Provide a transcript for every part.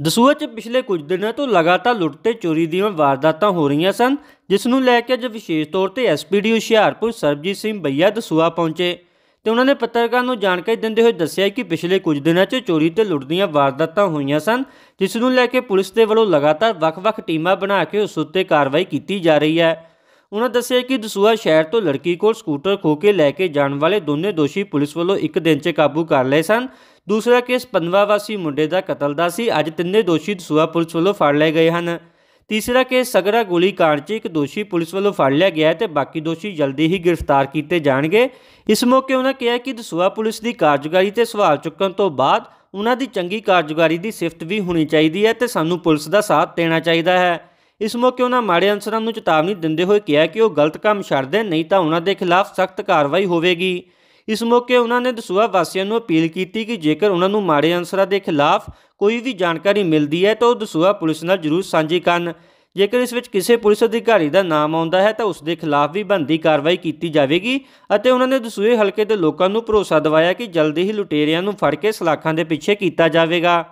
ਦਸੂਹਾ 'ਚ ਪਿਛਲੇ ਕੁਝ ਦਿਨਾਂ ਤੋਂ ਲਗਾਤਾਰ ਲੁੱਟ ਤੇ ਚੋਰੀ ਦੀਆਂ ਵਾਰਦਾਤਾਂ ਹੋ ਰਹੀਆਂ ਸਨ, ਜਿਸ ਨੂੰ ਲੈ ਕੇ ਅੱਜ ਵਿਸ਼ੇਸ਼ ਤੌਰ ਤੇ ਐਸਪੀਡੀ ਹੁਸ਼ਿਆਰਪੁਰ ਸਰਬਜੀਤ ਸਿੰਘ ਬਈਆ ਦਸੂਹਾ ਪਹੁੰਚੇ ਤੇ ਉਹਨਾਂ ਨੇ ਪੱਤਰਕਾਰਾਂ ਨੂੰ ਜਾਣਕਾਰੀ ਦਿੰਦੇ ਹੋਏ ਦੱਸਿਆ ਕਿ ਪਿਛਲੇ ਕੁਝ ਦਿਨਾਂ 'ਚ ਚੋਰੀ ਤੇ ਲੁੱਟ ਦੀਆਂ ਵਾਰਦਾਤਾਂ ਹੋਈਆਂ ਸਨ, ਜਿਸ ਨੂੰ ਲੈ ਕੇ ਪੁਲਿਸ ਦੇ ਵੱਲੋਂ ਲਗਾਤਾਰ ਵੱਖ-ਵੱਖ ਟੀਮਾਂ ਬਣਾ ਕੇ ਉਸ ਉੱਤੇ ਕਾਰਵਾਈ ਕੀਤੀ ਜਾ ਰਹੀ ਹੈ। ਉਹਨਾਂ ਦੱਸਿਆ ਕਿ ਦਸੂਹਾ ਸ਼ਹਿਰ ਤੋਂ ਲੜਕੀ ਕੋਲ ਸਕੂਟਰ ਖੋਹ ਕੇ ਲੈ ਕੇ ਜਾਣ ਵਾਲੇ ਦੋਨੇ ਦੋਸ਼ੀ ਪੁਲਿਸ ਵੱਲੋਂ ਇੱਕ ਦਿਨ 'ਚ ਕਾਬੂ ਕਰ ਲਏ ਸਨ। ਦੂਸਰਾ ਕੇਸ ਪੰਦਵਾ ਵਾਸੀ ਮੁੰਡੇ ਦਾ ਕਤਲ ਦਾ ਸੀ। ਅੱਜ ਤਿੰਨੇ ਦੋਸ਼ੀ ਦਸੂਹਾ ਪੁਲਿਸ ਵੱਲੋਂ ਫੜ ਲਏ ਗਏ ਹਨ। ਤੀਸਰਾ ਕੇਸ ਸਗਰਾ ਗੋਲੀ ਕਾਂਡ 'ਚ ਇੱਕ ਦੋਸ਼ੀ ਪੁਲਿਸ ਵੱਲੋਂ ਫੜ ਲਿਆ ਗਿਆ ਤੇ ਬਾਕੀ ਦੋਸ਼ੀ ਜਲਦੀ ਹੀ ਗ੍ਰਿਫਤਾਰ ਕੀਤੇ ਜਾਣਗੇ। ਇਸ ਮੌਕੇ ਉਹਨਾਂ ਕਿਹਾ ਕਿ ਦਸੂਹਾ ਪੁਲਿਸ ਦੀ ਕਾਰਜਕਾਰੀ ਤੇ ਸਵਾਲ ਚੁੱਕਣ ਤੋਂ ਬਾਅਦ ਉਹਨਾਂ ਦੀ ਚੰਗੀ ਕਾਰਜਕਾਰੀ ਦੀ ਸਿਫਤ ਵੀ ਹੋਣੀ ਚਾਹੀਦੀ ਹੈ ਤੇ ਸਾਨੂੰ ਪੁਲਿਸ ਦਾ ਸਾਥ ਦੇਣਾ ਚਾਹੀਦਾ ਹੈ। ਇਸ ਮੌਕੇ ਉਹਨਾਂ ਮਾੜੇ ਅਨਸਰਾਂ ਨੂੰ ਚੇਤਾਵਨੀ ਦਿੰਦੇ ਹੋਏ ਕਿਹਾ ਕਿ ਉਹ ਗਲਤ ਕੰਮ ਛੱਡ ਦੇਣ, ਨਹੀਂ ਤਾਂ ਉਹਨਾਂ ਦੇ ਖਿਲਾਫ ਸਖਤ ਕਾਰਵਾਈ ਹੋਵੇਗੀ। ਇਸ ਮੌਕੇ ਉਹਨਾਂ ਨੇ ਦਸੂਹਾ ਵਾਸੀਆਂ ਨੂੰ ਅਪੀਲ ਕੀਤੀ ਕਿ ਜੇਕਰ ਉਹਨਾਂ ਨੂੰ ਮਾੜੇ ਅਨਸਰਾਂ ਦੇ ਖਿਲਾਫ ਕੋਈ ਵੀ ਜਾਣਕਾਰੀ ਮਿਲਦੀ ਹੈ ਤਾਂ ਉਹ ਦਸੂਹਾ ਪੁਲਿਸ ਨਾਲ ਜ਼ਰੂਰ ਸਾਂਝੀ ਕਰਨ। ਜੇਕਰ ਇਸ ਵਿੱਚ ਕਿਸੇ ਪੁਲਿਸ ਅਧਿਕਾਰੀ ਦਾ ਨਾਮ ਆਉਂਦਾ ਹੈ ਤਾਂ ਉਸ ਦੇ ਖਿਲਾਫ ਵੀ ਬਣਦੀ ਕਾਰਵਾਈ ਕੀਤੀ ਜਾਵੇਗੀ ਅਤੇ ਉਹਨਾਂ ਨੇ ਦਸੂਹੇ ਹਲਕੇ ਦੇ ਲੋਕਾਂ ਨੂੰ ਭਰੋਸਾ ਦਿਵਾਇਆ ਕਿ ਜਲਦੀ ਹੀ ਲੁਟੇਰਿਆਂ ਨੂੰ ਫੜ ਕੇ ਸਲਾਖਾਂ ਦੇ ਪਿੱਛੇ ਕੀਤਾ ਜਾਵੇਗਾ।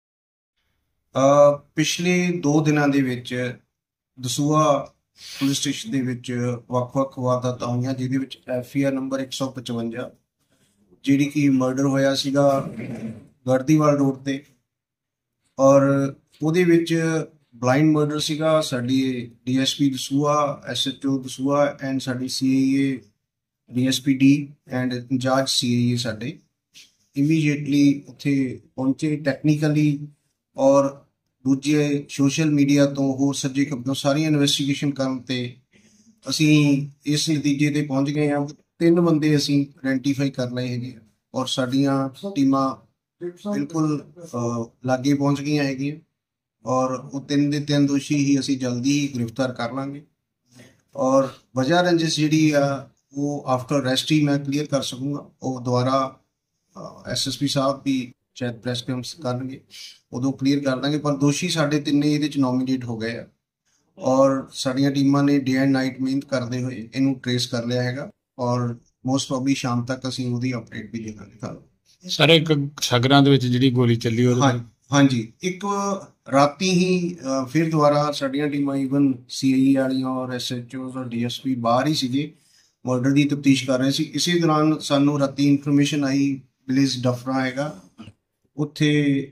ਪਿਛਲੇ 2 ਦਿਨਾਂ ਦੇ ਵਿੱਚ ਦਸੂਹਾ ਪੁਲਿਸ ਸਟੇਸ਼ਨ ਦੇ ਵਿੱਚ ਵੱਖ-ਵੱਖ ਵਾਰਦਾਤਾਂ ਹੋਈਆਂ, ਜਿਹਦੇ ਵਿੱਚ FIR ਨੰਬਰ 155 ਜਿਹੜੀ ਕਿ ਮਰਡਰ ਹੋਇਆ ਸੀਗਾ ਗੜਦੀਵਾਲ ਰੋਡ ਤੇ, ਔਰ ਉਹਦੇ ਵਿੱਚ ਬਲਾਈਂਡ ਮਰਡਰ ਸੀਗਾ। ਸਾਡੀ DSP Dasuya, SHO Dasuya and ਸਾਡੀ CIA DSP D and incharge CIA ਸਾਡੇ ਇਮੀਡੀਏਟਲੀ ਉੱਥੇ ਪਹੁੰਚੇ। ਟੈਕਨੀਕਲੀ ਔਰ ਦੂਜੇ ਸੋਸ਼ਲ ਮੀਡੀਆ ਤੋਂ ਹੋਰ ਸੱਜੇ ਖੱਬੇ ਸਾਰੀਆਂ ਇਨਵੈਸਟੀਗੇਸ਼ਨ ਕਰਨ ਤੇ ਅਸੀਂ ਇਸ ਨਤੀਜੇ ਤੇ ਪਹੁੰਚ ਗਏ ਹਾਂ। 3 ਬੰਦੇ ਅਸੀਂ ਆਇਡੈਂਟੀਫਾਈ ਕਰ ਲਏ ਹੈਗੇ ਔਰ ਸਾਡੀਆਂ ਟੀਮਾਂ ਬਿਲਕੁਲ ਲਾਗੇ ਪਹੁੰਚ ਗਈਆਂ ਹੈਗੀਆਂ ਔਰ ਉਹ 3 ਦੇ 3 ਦੋਸ਼ੀ ਹੀ ਅਸੀਂ ਜਲਦੀ ਹੀ ਗ੍ਰਿਫਤਾਰ ਕਰ ਲਾਂਗੇ। ਔਰ ਵਜ੍ਹਾ ਰੰਜਿਸ਼ ਜਿਹੜੀ ਆ ਉਹ ਆਫਟਰ ਅਰੈਸਟ ਹੀ ਮੈਂ ਕਲੀਅਰ ਕਰ ਸਕੂੰਗਾ। ਉਹ ਦੁਬਾਰਾ SSP ਸਾਹਿਬ ਵੀ ਸ਼ਾਇਦ ਪ੍ਰੈਸ ਕਾਨਫਰੰਸ ਕਰਨਗੇ, ਉਦੋਂ ਕਲੀਅਰ ਕਰ ਦਾਂਗੇ। ਪਰ ਦੋਸ਼ੀ ਸਾਡੇ ਤਿੰਨੇ ਇਹਦੇ 'ਚ ਨੋਮੀਨੇਟ ਹੋ ਗਏ ਆ ਔਰ ਸਾਡੀਆਂ ਟੀਮਾਂ ਨੇ ਡੇ ਐਂਡ ਨਾਈਟ ਮਿਹਨਤ ਕਰਦੇ ਹੋਏ ਇਹਨੂੰ ਟਰੇਸ ਕਰ ਲਿਆ ਹੈਗਾ ਔਰ ਮੋਸਟ ਪ੍ਰੋਬਬਲੀ ਸ਼ਾਮ ਤੱਕ ਅਸੀਂ ਉਹਦੀ ਅਪਡੇਟ ਵੀ ਦੇ ਦਾਂਗੇ। ਸਰ, ਇੱਕ ਸਗਰਾਂ ਦੇ ਵਿੱਚ ਜਿਹੜੀ ਗੋਲੀ ਚੱਲੀ ਹਾਂਜੀ, ਇੱਕ ਰਾਤੀ ਹੀ ਫਿਰ ਦੁਬਾਰਾ ਸਾਡੀਆਂ ਟੀਮਾਂ ਈਵਨ CIE ਵਾਲੀਆਂ ਔਰ SHOs ਔਰ DSP ਬਾਹਰ ਹੀ ਸੀਗੇ, ਮਰਡਰ ਦੀ ਤਫਤੀਸ਼ ਕਰ ਰਹੇ ਸੀ। ਇਸੇ ਦੌਰਾਨ ਸਾਨੂੰ ਰਾਤੀ ਇਨਫੋਰਮੇਸ਼ਨ ਆਈ ਵਿਲੇਜ ਡਫਰਾ ਹੈਗਾ ਉੱਥੇ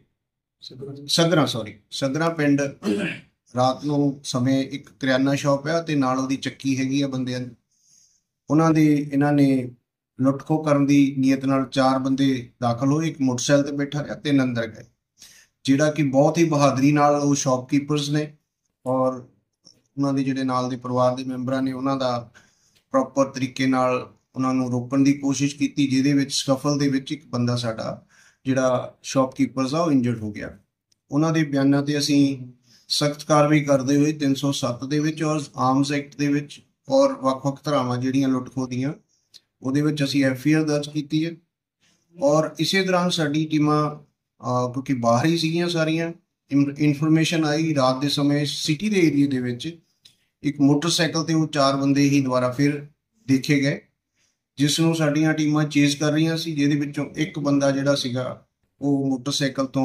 ਸਗਰਾ ਪਿੰਡ, ਰਾਤ ਨੂੰ ਸਮੇਂ ਇੱਕ ਕਰਿਆਨਾ ਸ਼ਾਪ ਹੈ ਤੇ ਨਾਲ ਉਹਦੀ ਚੱਕੀ ਹੈਗੀ ਆ ਬੰਦਿਆਂ ਦੀ। ਉਹਨਾਂ ਦੇ ਇਹਨਾਂ ਨੇ ਲੁੱਟ ਖੋਹ ਕਰਨ ਦੀ ਨੀਅਤ ਨਾਲ 4 ਬੰਦੇ ਦਾਖਲ ਹੋਏ। ਇੱਕ ਮੋਟਰਸਾਈਕਲ ਤੇ ਬੈਠਾ ਰਿਹਾ, 3 ਅੰਦਰ ਗਏ, ਜਿਹੜਾ ਕਿ ਬਹੁਤ ਹੀ ਬਹਾਦਰੀ ਨਾਲ ਉਹ ਸ਼ਾਪਕੀਪਰਸ ਨੇ ਔਰ ਉਹਨਾਂ ਦੇ ਜਿਹੜੇ ਨਾਲ ਦੇ ਪਰਿਵਾਰ ਦੇ ਮੈਂਬਰਾਂ ਨੇ ਉਹਨਾਂ ਦਾ ਪ੍ਰੋਪਰ ਤਰੀਕੇ ਨਾਲ ਉਹਨਾਂ ਨੂੰ ਰੋਕਣ ਦੀ ਕੋਸ਼ਿਸ਼ ਕੀਤੀ, ਜਿਹਦੇ ਵਿੱਚ ਸਕਫਲ ਦੇ ਵਿੱਚ ਇੱਕ ਬੰਦਾ ਸਾਡਾ ਜਿਹੜਾ ਸ਼ਾਪਕੀਪਰਸ ਆ ਉਹ ਇੰਜਰਡ ਹੋ ਗਿਆ। ਉਹਨਾਂ ਦੇ ਬਿਆਨਾਂ ਤੇ ਅਸੀਂ ਸਖਤ ਕਾਰਵਾਈ ਕਰਦੇ ਹੋਏ 307 ਦੇ ਵਿੱਚ ਔਰ ਆਰਮਸ ਐਕਟ ਦੇ ਵਿੱਚ ਔਰ ਵੱਖ-ਵੱਖ ਧਾਰਾਵਾਂ ਜਿਹੜੀਆਂ ਲੁੱਟ ਖੋਹ ਦੀਆਂ ਉਹਦੇ ਵਿੱਚ ਅਸੀਂ FIR ਦਰਜ ਕੀਤੀ ਹੈ। ਔਰ ਇਸੇ ਦੌਰਾਨ ਸਾਡੀ ਟੀਮਾਂ ਕਿਉਂਕਿ ਬਾਹਰ ਹੀ ਸੀਗੀਆਂ ਸਾਰੀਆਂ, ਇਨਫੋਰਮੇਸ਼ਨ ਆਈ ਰਾਤ ਦੇ ਸਮੇਂ ਸਿਟੀ ਦੇ ਏਰੀਏ ਦੇ ਵਿੱਚ ਇੱਕ ਮੋਟਰਸਾਈਕਲ ਤੇ ਉਹ 4 ਬੰਦੇ ਹੀ ਦੁਬਾਰਾ ਫਿਰ ਦੇਖੇ ਗਏ, ਜਿਸ ਨੂੰ ਸਾਡੀਆਂ ਟੀਮਾਂ ਚੇਸ ਕਰ ਰਹੀਆਂ ਸੀ, ਜਿਹਦੇ ਵਿੱਚੋਂ ਇੱਕ ਬੰਦਾ ਜਿਹੜਾ ਸੀਗਾ ਉਹ ਮੋਟਰਸਾਈਕਲ ਤੋਂ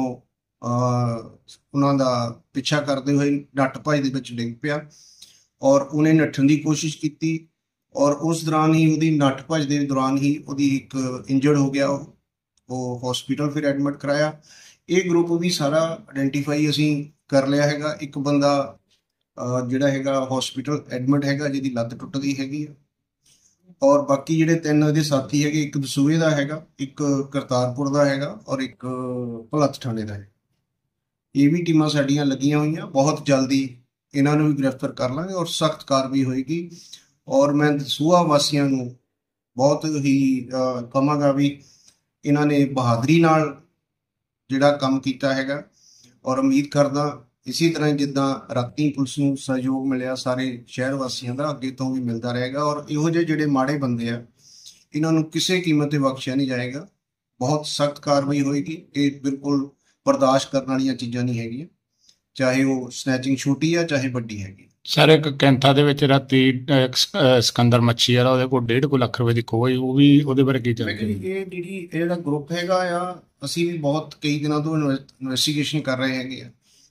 ਉਹਨਾਂ ਦਾ ਪਿੱਛਾ ਕਰਦੇ ਹੋਏ ਡੱਟ ਭੱਜ ਦੇ ਵਿੱਚ ਡਿੱਗ ਪਿਆ ਔਰ ਉਹਨੇ ਨੱਠਣ ਦੀ ਕੋਸ਼ਿਸ਼ ਕੀਤੀ ਔਰ ਉਸ ਦੌਰਾਨ ਹੀ ਉਹਦੀ ਨੱਠ ਭੱਜ ਦੇ ਦੌਰਾਨ ਹੀ ਉਹਦੀ ਇੱਕ ਇੰਜਰਡ ਹੋ ਗਿਆ। ਉਹ ਹਸਪੀਟਲ ਫਿਰ ਐਡਮਿਟ ਕਰਾਇਆ। ਇਹ ਗਰੁੱਪ ਵੀ ਸਾਰਾ ਆਇਡੈਂਟੀਫਾਈ ਅਸੀਂ ਕਰ ਲਿਆ ਹੈਗਾ। ਇੱਕ ਬੰਦਾ ਜਿਹੜਾ ਹੈਗਾ ਹਸਪੀਟਲ ਐਡਮਿਟ ਹੈਗਾ, ਜਿਹਦੀ ਲੱਤ ਟੁੱਟ ਗਈ ਹੈਗੀ ਆ ਔਰ ਬਾਕੀ ਜਿਹੜੇ 3 ਇਹਦੇ ਸਾਥੀ ਹੈਗੇ, ਇੱਕ ਦਸੂਹੇ ਦਾ ਹੈਗਾ, ਇੱਕ ਕਰਤਾਰਪੁਰ ਦਾ ਹੈਗਾ ਔਰ ਇੱਕ ਭਲੱਥ ਥਾਣੇ ਦਾ ਹੈ। ਇਹ ਵੀ ਟੀਮਾਂ ਸਾਡੀਆਂ ਲੱਗੀਆਂ ਹੋਈਆਂ। ਬਹੁਤ ਜਲਦੀ ਇਹਨਾਂ ਨੂੰ ਵੀ ਗ੍ਰਿਫਤਾਰ ਕਰ ਲਾਂਗੇ ਔਰ ਸਖਤ ਕਾਰਵਾਈ ਹੋਏਗੀ। ਔਰ ਮੈਂ ਦਸੂਹਾ ਵਾਸੀਆਂ ਨੂੰ ਬਹੁਤ ਹੀ ਕਹਾਂਗਾ ਵੀ ਇਹਨਾਂ ਨੇ ਬਹਾਦਰੀ ਨਾਲ ਜਿਹੜਾ ਕੰਮ ਕੀਤਾ ਹੈਗਾ ਔਰ ਉਮੀਦ ਕਰਦਾ ਇਸੇ ਤਰ੍ਹਾਂ ਜਿੱਦਾਂ ਰਾਤੀ ਪੁਲਿਸ ਨੂੰ ਸਹਿਯੋਗ ਮਿਲਿਆ ਸਾਰੇ ਸ਼ਹਿਰ ਵਾਸੀਆਂ ਦਾ, ਅੱਗੇ ਤੋਂ ਵੀ ਮਿਲਦਾ ਰਹੇਗਾ। ਔਰ ਇਹੋ ਜਿਹੇ ਜਿਹੜੇ ਮਾੜੇ ਬੰਦੇ ਆ ਇਹਨਾਂ ਨੂੰ ਕਿਸੇ ਕੀਮਤ ਤੇ ਬਖਸ਼ਿਆ ਨਹੀਂ ਜਾਏਗਾ। ਬਹੁਤ ਸਖਤ ਕਾਰਵਾਈ ਹੋਏਗੀ। ਇਹ ਬਿਲਕੁਲ ਬਰਦਾਸ਼ਤ ਕਰਨ ਵਾਲੀਆਂ ਚੀਜ਼ਾਂ ਨਹੀਂ ਹੈਗੀਆਂ, ਚਾਹੇ ਉਹ ਸਨੈਚਿੰਗ ਛੋਟੀ ਆ ਚਾਹੇ ਵੱਡੀ ਹੈਗੀ। ਸਰ, ਇੱਕ ਕੈਂਥਾ ਦੇ ਵਿੱਚ ਰਾਤੀ ਸਿਕੰਦਰ ਮੱਛੀ ਵਾਲਾ ਉਹਦੇ ਕੋਲ 1.5 ਲੱਖ ਰੁਪਏ ਦੀ ਖੋਹ ਹੋਈ, ਉਹ ਵੀ ਉਹਦੇ ਬਾਰੇ ਕੀ ਜਾਣਕਾਰੀ? ਇਹ ਜਿਹੜਾ ਗਰੁੱਪ ਹੈਗਾ ਆ, ਅਸੀਂ ਵੀ ਬਹੁਤ ਕਈ ਦਿਨਾਂ ਤੋਂ ਇਨਵੈਸਟੀਗੇਸ਼ਨ ਕਰ ਰਹੇ ਹੈਗੇ ਆ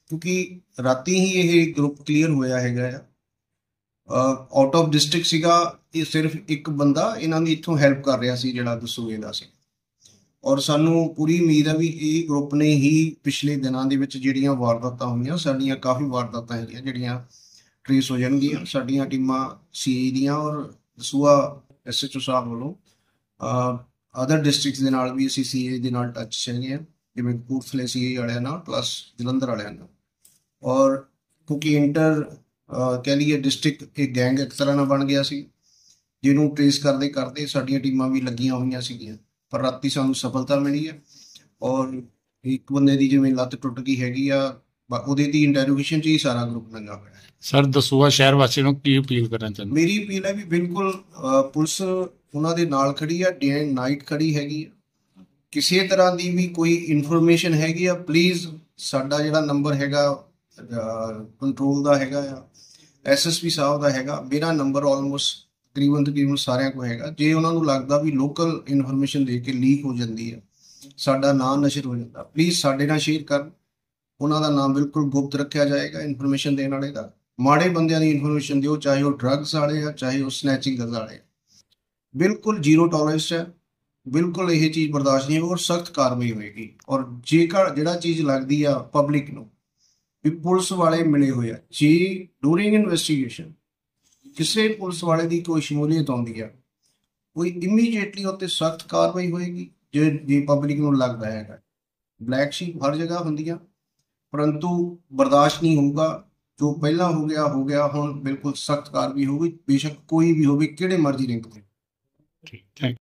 ਕਿਉਂਕਿ ਰਾਤੀ ਹੀ ਇਹ ਗਰੁੱਪ ਕਲੀਅਰ ਹੋਇਆ ਹੈਗਾ ਆ। ਆਊਟ ਆਫ ਡਿਸਟ੍ਰਿਕਟ ਸੀਗਾ ਇਹ, ਸਿਰਫ ਇੱਕ ਬੰਦਾ ਇਹਨਾਂ ਦੀ ਇੱਥੋਂ ਹੈਲਪ ਕਰ ਰਿਹਾ ਸੀ ਜਿਹੜਾ ਦਸੂਏ ਦਾ ਸੀ। ਔਰ ਸਾਨੂੰ ਪੂਰੀ ਉਮੀਦ ਹੈ ਵੀ ਇਹ ਗਰੁੱਪ ਨੇ ਹੀ ਪਿਛਲੇ ਦਿਨਾਂ ਦੇ ਵਿੱਚ ਜਿਹੜੀਆਂ ਵਾਰਦਾਤਾਂ ਹੋਈਆਂ, ਸਾਡੀਆਂ ਕਾਫੀ ਵਾਰਦਾਤਾਂ ਹੈਗੀਆਂ ਜਿਹੜੀਆਂ ਟ੍ਰੇਸ ਹੋ ਜਾਣਗੀਆਂ। ਸਾਡੀਆਂ ਟੀਮਾਂ ਸੀਏ ਦੀਆਂ ਔਰ ਦਸੂਆ ਐਸਐਚਓ ਸਾਹਿਬ ਵੱਲੋਂ ਅਦਰ ਡਿਸਟ੍ਰਿਕਟਸ ਦੇ ਨਾਲ ਵੀ ਅਸੀਂ ਸੀਏ ਦੇ ਨਾਲ ਟੱਚ 'ਚ ਹੈਗੇ ਹਾਂ, ਜਿਵੇਂ ਕਪੂਰਥਲੇ ਸੀਏ ਵਾਲਿਆਂ ਨਾਲ ਪਲੱਸ ਜਲੰਧਰ ਵਾਲਿਆਂ ਨਾਲ। ਔਰ ਕਿਉਂਕਿ ਇੰਟਰ ਕਹਿ ਲਈਏ ਡਿਸਟ੍ਰਿਕਟ ਇੱਕ ਗੈਂਗ ਇੱਕ ਤਰ੍ਹਾਂ ਨਾਲ ਬਣ ਗਿਆ ਸੀ, ਜਿਹਨੂੰ ਟ੍ਰੇਸ ਕਰਦੇ ਕਰਦੇ ਸਾਡੀਆਂ ਟੀਮਾਂ ਵੀ ਲੱਗੀਆਂ ਹੋਈਆਂ ਸੀਗੀਆਂ। ਪਰ ਰਾਤੀ ਸਾਨੂੰ ਸਫਲਤਾ ਮਿਲੀ ਹੈ ਔਰ ਇੱਕ ਬੰਦੇ ਦੀ ਜਿਵੇਂ ਲੱਤ ਟੁੱਟ ਗਈ ਹੈਗੀ ਆ, ਉਹਦੇ ਦੀ ਇੰਟਰੋਗੇਸ਼ਨ 'ਚ ਹੀ ਸਾਰਾ ਗਰੁੱਪ ਲੰਘਾ ਹੋਇਆ। ਸਰ ਦਸੂਆ ਸ਼ਹਿਰ ਵਾਸੀਆਂ ਨੂੰ ਕੀ ਅਪੀਲ ਕਰਨਾ ਚਾਹੁੰਦੇ? ਮੇਰੀ ਅਪੀਲ ਹੈ ਵੀ ਬਿਲਕੁਲ ਪੁਲਿਸ ਉਹਨਾਂ ਦੇ ਨਾਲ ਖੜੀ ਆ, ਡੇ ਐਂਡ ਨਾਈਟ ਖੜੀ ਹੈਗੀ ਆ। ਕਿਸੇ ਤਰ੍ਹਾਂ ਦੀ ਵੀ ਕੋਈ ਇਨਫੋਰਮੇਸ਼ਨ ਹੈਗੀ ਆ, ਪਲੀਜ਼ ਸਾਡਾ ਜਿਹੜਾ ਨੰਬਰ ਹੈਗਾ ਕੰਟਰੋਲ ਦਾ ਹੈਗਾ ਆ, ਐਸਐਸਪੀ ਸਾਹਿਬ ਦਾ ਹੈਗਾ, ਮੇਰਾ ਨੰਬਰ ਆਲਮੋਸਟ ਤਕਰੀਬਨ ਸਾਰਿਆਂ ਕੋਲ ਹੈਗਾ। ਜੇ ਉਹਨਾਂ ਨੂੰ ਲੱਗਦਾ ਵੀ ਲੋਕਲ ਇਨਫੋਰਮੇਸ਼ਨ ਦੇ ਕੇ ਲੀਕ ਹੋ ਜਾਂਦੀ ਹੈ, ਸਾਡਾ ਨਾਮ ਨਸ਼ਰ ਹੋ ਜਾਂਦਾ, ਪਲੀਜ਼ ਸਾਡੇ ਨਾਲ ਸ਼ੇਅਰ ਕਰਨ। ਉਹਨਾਂ ਦਾ ਨਾਮ ਬਿਲਕੁਲ ਗੁਪਤ ਰੱਖਿਆ ਜਾਏਗਾ ਇਨਫੋਰਮੇਸ਼ਨ ਦੇਣ ਵਾਲੇ ਦਾ। ਮਾੜੇ ਬੰਦਿਆਂ ਦੀ ਇਨਫੋਰਮੇਸ਼ਨ ਦਿਓ, ਚਾਹੇ ਉਹ ਡਰੱਗਸ ਵਾਲੇ ਆ, ਚਾਹੇ ਉਹ ਸਨੈਚਿੰਗ ਵਾਲੇ ਆ। ਬਿਲਕੁਲ ਜ਼ੀਰੋ ਟੋਲਰੈਂਸ ਹੈ, ਬਿਲਕੁਲ ਇਹ ਚੀਜ਼ ਬਰਦਾਸ਼ਤ ਨਹੀਂ ਹੋਵੇਗੀ ਔਰ ਸਖਤ ਕਾਰਵਾਈ ਹੋਏਗੀ। ਔਰ ਜੇਕਰ ਜਿਹੜਾ ਚੀਜ਼ ਲੱਗਦੀ ਆ ਪਬਲਿਕ ਨੂੰ ਵੀ ਪੁਲਿਸ ਵਾਲੇ ਮਿਲੇ ਹੋਏ ਆ, ਜੇ ਡੂਰਿੰਗ ਇਨਵੈਸਟੀਗੇਸ਼ਨ ਕਿਸੇ ਪੁਲਿਸ ਵਾਲੇ ਦੀ ਕੋਈ ਸ਼ਮੂਲੀਅਤ ਆਉਂਦੀ ਆ, ਕੋਈ ਇਮੀਡੀਏਟਲੀ ਉੱਤੇ ਸਖਤ ਕਾਰਵਾਈ ਹੋਏਗੀ। ਜੇ ਪਬਲਿਕ ਨੂੰ ਲੱਗਦਾ ਹੈਗਾ ਬਲੈਕ ਸ਼ੀਪ ਹਰ ਜਗ੍ਹਾ ਹੁੰਦੀਆਂ, ਪਰੰਤੂ ਬਰਦਾਸ਼ਤ ਨਹੀਂ ਹੋਊਗਾ। ਜੋ ਪਹਿਲਾਂ ਹੋ ਗਿਆ, ਹੁਣ ਬਿਲਕੁਲ ਸਖਤ ਕਾਰਵਾਈ ਹੋਊਗੀ, ਬੇਸ਼ੱਕ ਕੋਈ ਵੀ ਹੋਵੇ, ਕਿਹੜੇ ਮਰਜ਼ੀ ਰੈਂਕ ਤੇ। ਠੀਕ, ਥੈਂਕ